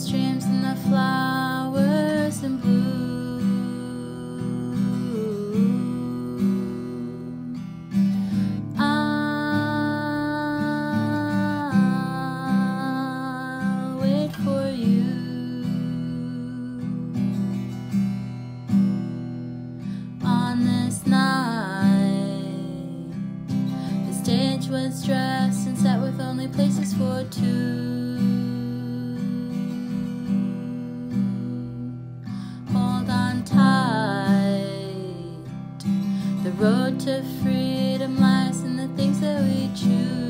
streams and the flowers in bloom. I'll wait for you on this night. The stage was dressed and set with only places for two. Hold on tight. The road to freedom lies in the things that we choose.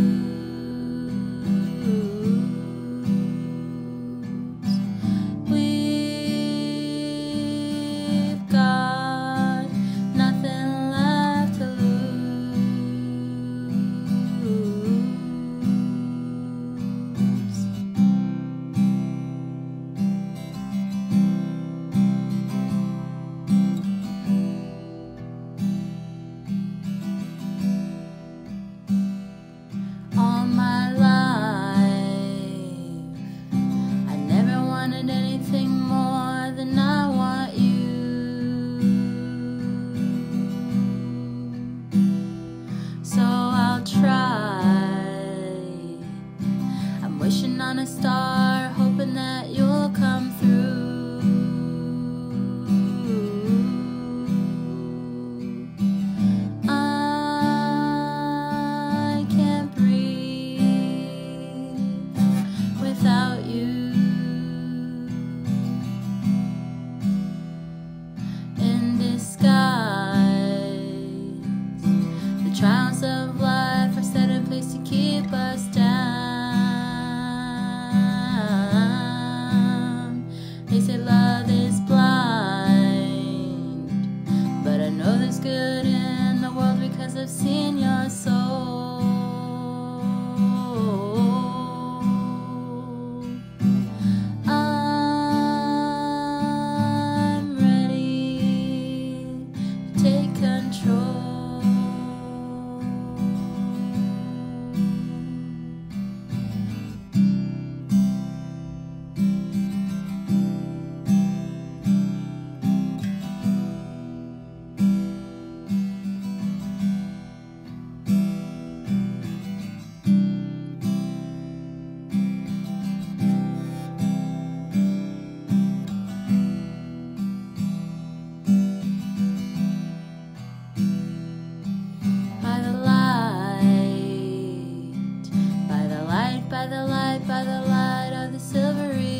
We've got nothing left to lose. All my life, I never wanted anything more than I want you. So I'll try. I'm wishing on a star, hoping that you'll come through. I can't breathe without you. In disguise, the trials of life are set in place to keep us down. They say love is blind, but I know there's good in the world because I've seen your soul. I'm ready to take control. By the light of the silvery